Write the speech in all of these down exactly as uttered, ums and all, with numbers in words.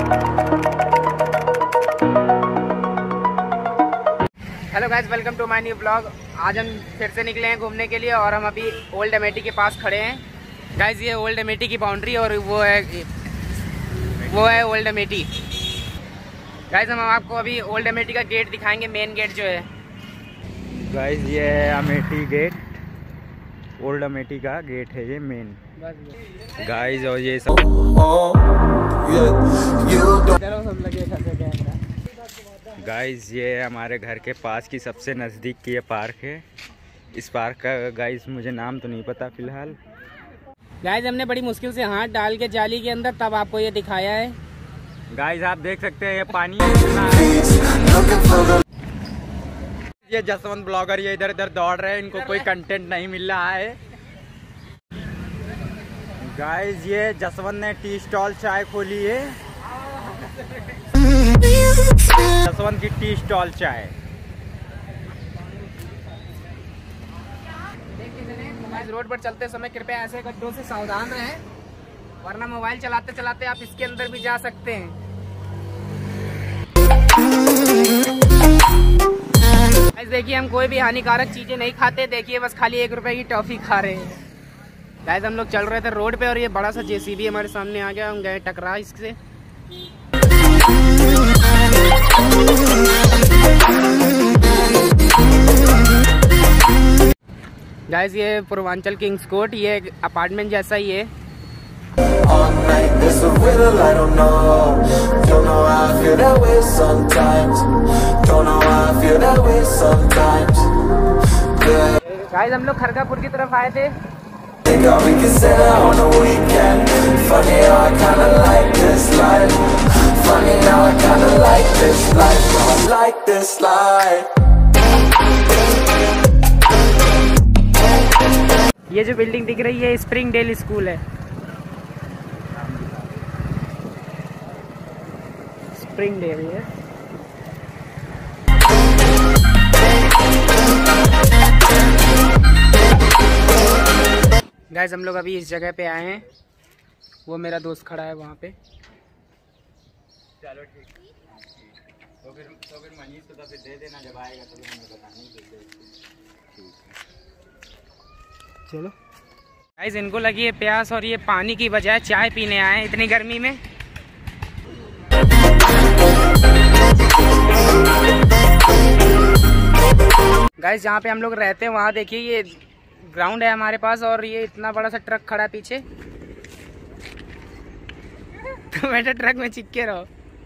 Hello guys, welcome to my new blog. आज हम फिर से निकले हैं घूमने के लिए और हम अभी ओल्ड अमेठी के पास खड़े हैं। गाइस, ये ओल्ड अमेठी की बाउंड्री और वो है वो है ओल्ड अमेठी। गाइस, हम आपको अभी ओल्ड अमेठी का गेट दिखाएंगे, मेन गेट जो है। गाइस, ये है अमेठी गेट, ओल्ड अमेठी का गेट है ये मेन। गाइस, और ये सब गाइस, ये हमारे घर के पास की सबसे नज़दीक की ये पार्क है। इस पार्क का गाइस मुझे नाम तो नहीं पता फिलहाल। गाइस, हमने बड़ी मुश्किल से हाथ डाल के जाली के अंदर तब आपको ये दिखाया है। गाइस, आप देख सकते हैं ये पानी ये जसवंत ब्लॉगर ये इधर इधर दौड़ रहे हैं, इनको कोई कंटेंट नहीं मिल रहा है। गाइस, ये जसवंत ने टी स्टॉल चाय खोली है, जसवंत की टी स्टॉल चाय। रोड पर चलते समय कृपया ऐसे गड्ढों से सावधान रहें, वरना मोबाइल चलाते चलाते आप इसके अंदर भी जा सकते हैं। देखिए, हम कोई भी हानिकारक चीजें नहीं खाते। देखिए, बस खाली एक रुपए की टॉफी खा रहे हैं। गाइस, हम लोग चल रहे थे रोड पे और ये बड़ा सा जेसीबी हमारे सामने आ गया। हम गए टकरा इससे। गाइस, ये पूर्वांचल किंग्स कोर्ट, ये अपार्टमेंट जैसा ही है। गाइस, हम लोग खरगापुर की तरफ आए थे। ये जो बिल्डिंग दिख रही है स्प्रिंग डेल स्कूल है। स्प्रिंग डेल है। गाइस, हम लोग अभी इस जगह पे आए हैं। वो मेरा दोस्त खड़ा है वहाँ पे। चलो ठीक, तो फिर तो फिर मनीष को तो फिर दे देना, जब आएगा तो हमें बताना। चलो गाइस, इनको लगी है प्यास और ये पानी की बजाय चाय पीने आए हैं इतनी गर्मी में। गाइस, जहाँ पे हम लोग रहते हैं वहाँ देखिए ये ग्राउंड है हमारे पास और ये इतना बड़ा सा ट्रक खड़ा है पीछे। तो बेटा ट्रक में चिपके रहो।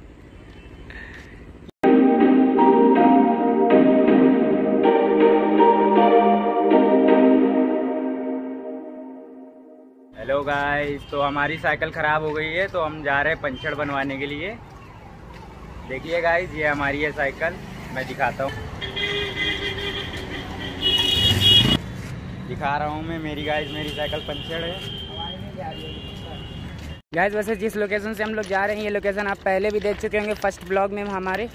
हेलो गाइस, तो हमारी साइकिल ख़राब हो गई है तो हम जा रहे हैं पंचर बनवाने के लिए। देखिए गाइस, ये हमारी है साइकिल, मैं दिखाता हूँ, दिखा रहा हूँ मैं। मेरी गाइस मेरी साइकिल पंचर है। गाइस, वैसे जिस लोकेशन से हम लोग जा रहे हैं ये लोकेशन आप पहले भी देख चुके होंगे फर्स्ट ब्लॉग में हमारे।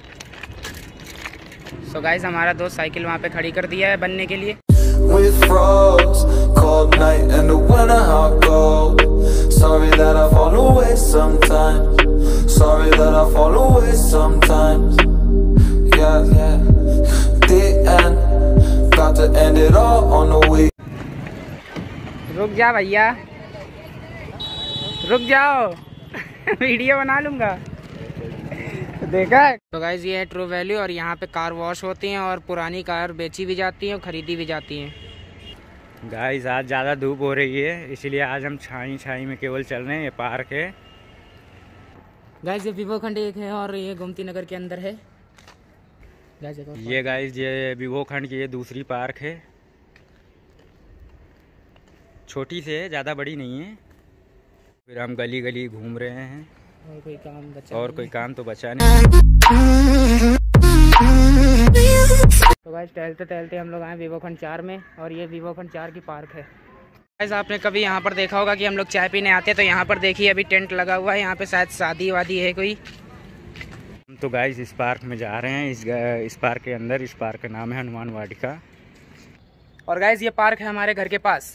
सो गाइस, हमारा दोस्त साइकिल वहाँ पे खड़ी कर दिया है बनने के लिए। With froze, cold night and the winter hot cold. Sorry that I fall away sometimes. Sorry that I fall away sometimes. Yeah, yeah. The end. Got to end it all on the week. रुक जा भैया, रुक जाओ। Video बना लूंगा। देखा। तो guys, ये है ट्रू वैल्यू और यहाँ पे कार वॉश होती हैं और पुरानी कार बेची भी जाती हैं और खरीदी भी जाती हैं। गाइस, आज ज़्यादा धूप हो रही है इसलिए आज हम छाई छाई में केवल चल रहे हैं। ये पार्क है गाइस, ये विवो खंड एक है और ये गोमती नगर के अंदर है। गाइस, ये गाइस ये विवो खंड की ये दूसरी पार्क है, छोटी से है, ज़्यादा बड़ी नहीं है। फिर हम गली गली घूम रहे हैं और कोई काम बचा और कोई काम तो बचा नहीं। तो गाइस, टहलते टहलते हम लोग आए विवो खंड चार में और ये विवो खंड चार की पार्क है। गाइस, आपने कभी यहाँ पर देखा होगा कि हम लोग चाय पीने आते हैं तो यहाँ पर देखिए अभी टेंट लगा हुआ है। यहाँ पे शायद शादी वादी है कोई। हम तो गाइस इस पार्क में जा रहे हैं, इस इस पार्क के अंदर। इस पार्क का नाम है हनुमान वाटिका। और गाइस, ये पार्क है हमारे घर के पास।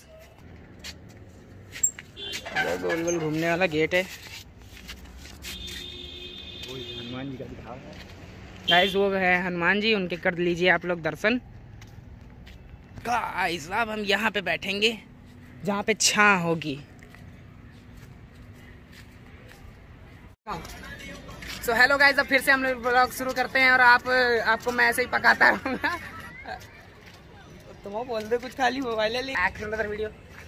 गोल गोल घूमने वाला गेट है। हनुमान जी का दिखाओ गाइस। वो है हनुमान जी, उनके कर लीजिए आप लोग दर्शन। गाइस अब हम यहाँ पे बैठेंगे जहाँ पे छाँ होगी। सो हेलो गाइस, अब फिर से हम लोग ब्लॉग शुरू करते हैं और आप आपको मैं ऐसे ही पकाता रहूँगा। तुम बोल दो कुछ, खाली मोबाइल ले एक्शन वीडियो।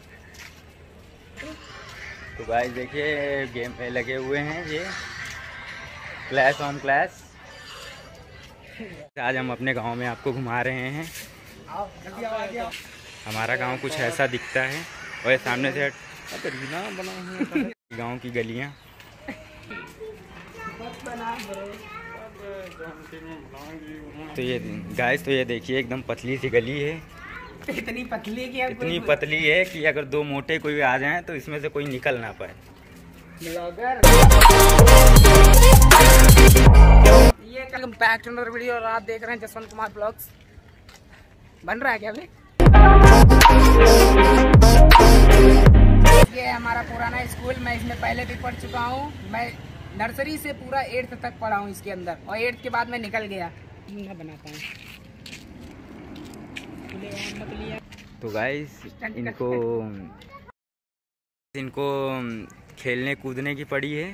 तो गाइस देखिए गेम पे लगे हुए हैं ये क्लैश ऑन क्लैश। आज हम अपने गांव में आपको घुमा रहे हैं। हमारा गांव कुछ ऐसा दिखता है और ये सामने से गांव की गलियां। तो ये गाइस, तो ये देखिए एकदम पतली सी गली है। इतनी पतली है कि इतनी पतली है कि अगर दो मोटे कोई आ जाएं तो इसमें से कोई निकल ना पाए। ब्लॉगर ये कल बैक टू अनदर वीडियो और आप देख रहे हैं जसवंत कुमार ब्लॉग्स। बन रहा है क्या अभी? ये हमारा पुराना स्कूल, मैं इसमें पहले भी पढ़ चुका हूँ। मैं नर्सरी से पूरा एट्थ तक पढ़ा हूँ इसके अंदर, और एट्थ के बाद मैं निकल गया। मैं बनाता हूँ। तो गाइस इनको इनको खेलने कूदने की पड़ी है।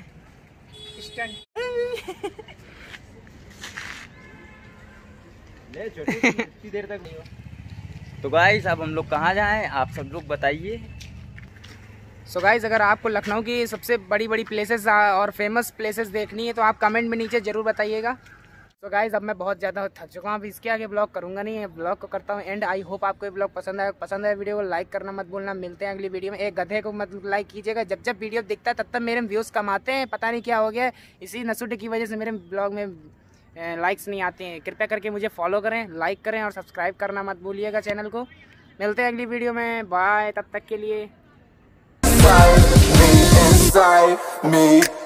ले छोटी देर तक। तो गाइस अब हम लोग कहाँ जाएं, आप सब लोग बताइए। सो so गाइस, अगर आपको लखनऊ की सबसे बड़ी बड़ी प्लेसेस और फेमस प्लेसेस देखनी है तो आप कमेंट में नीचे ज़रूर बताइएगा। सो so गाइस, अब मैं बहुत ज़्यादा थक चुका हूँ, अब इसके आगे ब्लॉग करूँगा नहीं, ब्लॉग को करता हूँ एंड। आई होप आपको ये ब्लॉग पसंद आए पसंद आए वीडियो को लाइक करना मत भूलना। मिलते हैं अगली वीडियो में। एक गधे को मत लाइक कीजिएगा, जब जब वीडियो दिखता है तब तब मेरे व्यूज़ कम आते हैं। पता नहीं क्या हो गया, इसी नसूटे की वजह से मेरे ब्लॉग में लाइक्स नहीं आते हैं। कृपया करके मुझे फॉलो करें, लाइक करें और सब्सक्राइब करना मत भूलिएगा चैनल को। मिलते हैं अगली वीडियो में, बाय। तब तक के लिए inside me